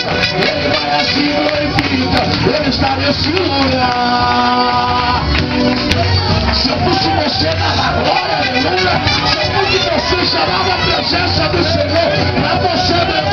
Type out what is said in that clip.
Ele vai assim glorifica, Ele está nesse lugar. Se eu fosse você na glória, aleluia. Se eu fosse você chamava a presença do Senhor, pra você